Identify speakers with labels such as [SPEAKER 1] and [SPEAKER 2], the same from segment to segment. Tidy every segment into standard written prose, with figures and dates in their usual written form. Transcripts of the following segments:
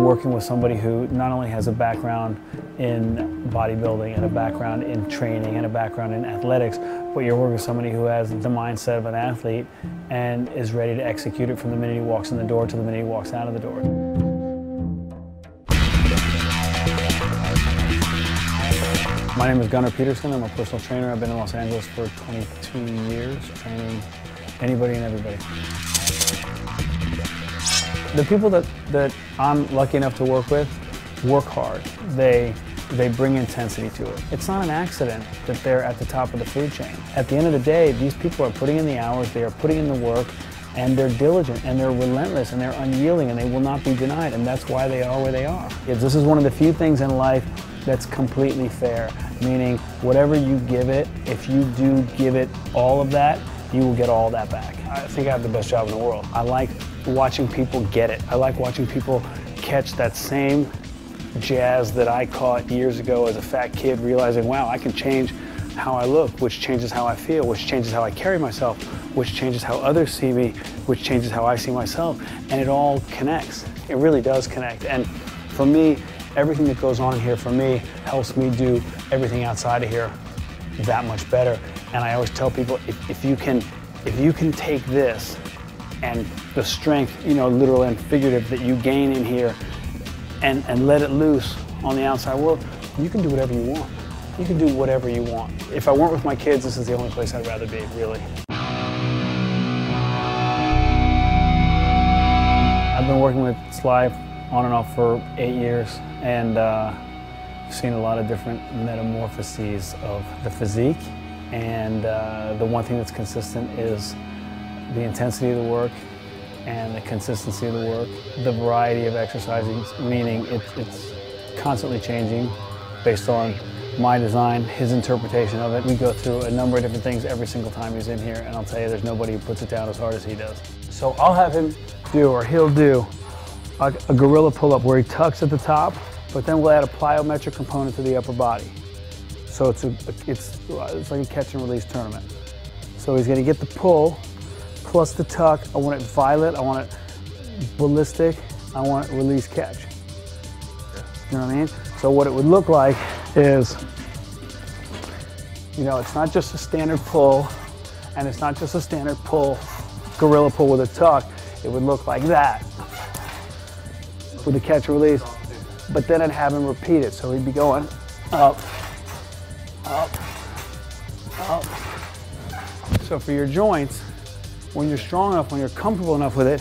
[SPEAKER 1] You're working with somebody who not only has a background in bodybuilding and a background in training and a background in athletics, but you're working with somebody who has the mindset of an athlete and is ready to execute it from the minute he walks in the door to the minute he walks out of the door. My name is Gunnar Peterson. I'm a personal trainer. I've been in Los Angeles for 22 years, training anybody and everybody. The people that I'm lucky enough to work with work hard. They bring intensity to it. It's not an accident that they're at the top of the food chain. At the end of the day, these people are putting in the hours, they are putting in the work, and they're diligent, and they're relentless, and they're unyielding, and they will not be denied, and that's why they are where they are. This is one of the few things in life that's completely fair, meaning whatever you give it, if you do give it all of that, you will get all that back. I think I have the best job in the world. I like watching people get it. I like watching people catch that same jazz that I caught years ago as a fat kid, realizing, wow, I can change how I look, which changes how I feel, which changes how I carry myself, which changes how others see me, which changes how I see myself, and it all connects. It really does connect. And for me, everything that goes on in here for me helps me do everything outside of here that much better. And I always tell people, if you can take this and the strength, literal and figurative, that you gain in here and let it loose on the outside world, you can do whatever you want. You can do whatever you want. If I weren't with my kids, this is the only place I'd rather be, really. I've been working with Sly on and off for 8 years, and seen a lot of different metamorphoses of the physique. And the one thing that's consistent is the intensity of the work and the consistency of the work. The variety of exercising, meaning it's constantly changing based on my design, his interpretation of it. We go through a number of different things every single time he's in here, and I'll tell you, there's nobody who puts it down as hard as he does. So I'll have him do, or he'll do, a gorilla pull-up where he tucks at the top, but then we'll add a plyometric component to the upper body. So it's like a catch and release tournament. So he's gonna get the pull plus the tuck. I want it violet, I want it ballistic, I want it release catch. You know what I mean? So what it would look like is, it's not just a standard pull, and it's not just a standard pull, gorilla pull with a tuck. It would look like that with the catch and release. But then I'd have him repeat it. So he'd be going up, up, up. So for your joints, when you're strong enough, when you're comfortable enough with it,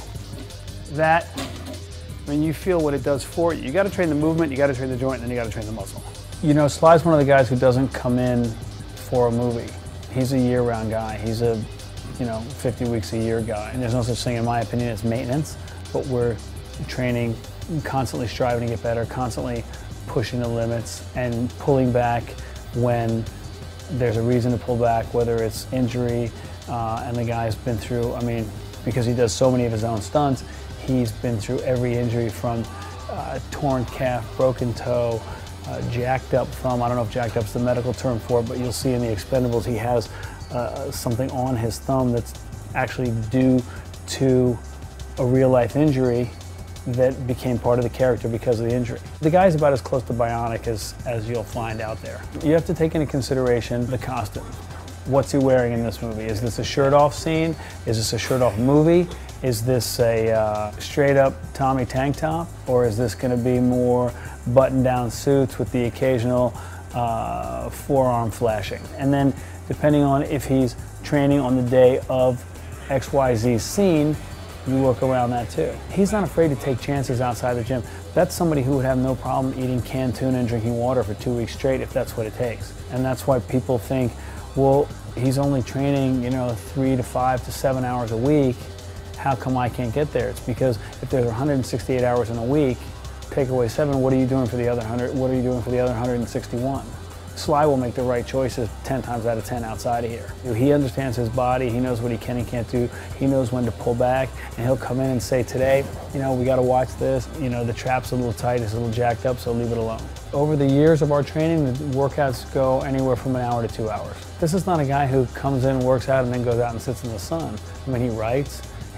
[SPEAKER 1] you feel what it does for you. You got to train the movement, you got to train the joint, and then you got to train the muscle. Sly's one of the guys who doesn't come in for a movie. He's a year-round guy. He's a, 50 weeks a year guy. And there's no such thing, in my opinion, as maintenance, but we're training, constantly striving to get better, constantly pushing the limits and pulling back when there's a reason to pull back, whether it's injury, and the guy's been through, because he does so many of his own stunts, he's been through every injury from torn calf, broken toe, jacked up thumb. I don't know if jacked up's the medical term for it, but you'll see in the Expendables he has something on his thumb that's actually due to a real-life injury that became part of the character because of the injury. The guy's about as close to bionic as you'll find out there. You have to take into consideration the costume. What's he wearing in this movie? Is this a shirt-off scene? Is this a shirt-off movie? Is this a straight-up Tommy tank top? Or is this going to be more button-down suits with the occasional forearm flashing? And then, depending on if he's training on the day of XYZ scene, you work around that too. He's not afraid to take chances outside the gym. That's somebody who would have no problem eating canned tuna and drinking water for 2 weeks straight if that's what it takes. And that's why people think, well, he's only training, 3 to 5 to 7 hours a week. How come I can't get there? It's because if there's 168 hours in a week, take away 7, what are you doing for the other 100? What are you doing for the other 161? Sly will make the right choices 10 times out of 10 outside of here. He understands his body, he knows what he can and can't do, he knows when to pull back, and he'll come in and say, today, we gotta watch this, the trap's a little tight, it's a little jacked up, so leave it alone. Over the years of our training, the workouts go anywhere from an hour to 2 hours. This is not a guy who comes in, works out, and then goes out and sits in the sun. He writes,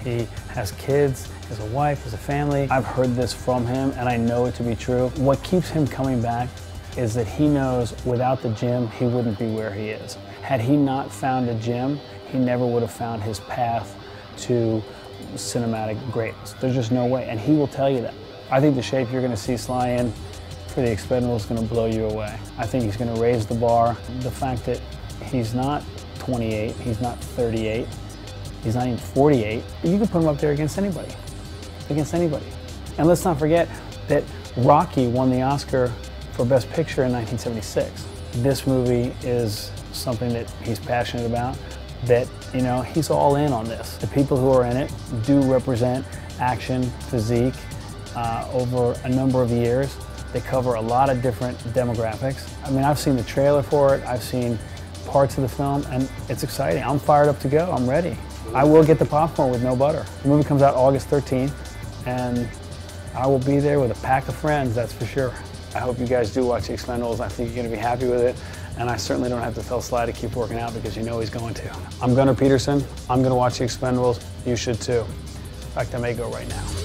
[SPEAKER 1] He has kids, has a wife, has a family. I've heard this from him and I know it to be true. What keeps him coming back is that he knows without the gym, he wouldn't be where he is. Had he not found a gym, he never would have found his path to cinematic greatness. There's just no way, and he will tell you that. I think the shape you're gonna see Sly in for the Expendables is gonna blow you away. I think he's gonna raise the bar. The fact that he's not 28, he's not 38, he's not even 48, you can put him up there against anybody. And let's not forget that Rocky won the Oscar for Best Picture in 1976. This movie is something that he's passionate about, that, you know, he's all in on this. The people who are in it do represent action, physique, over a number of years. They cover a lot of different demographics. I mean, I've seen the trailer for it, I've seen parts of the film, and it's exciting. I'm fired up to go, I'm ready. I will get the popcorn with no butter. The movie comes out August 13th, and I will be there with a pack of friends, that's for sure. I hope you guys do watch The Expendables. I think you're going to be happy with it. And I certainly don't have to tell Sly to keep working out because you know he's going to. I'm Gunnar Peterson. I'm going to watch The Expendables. You should too. In fact, I may go right now.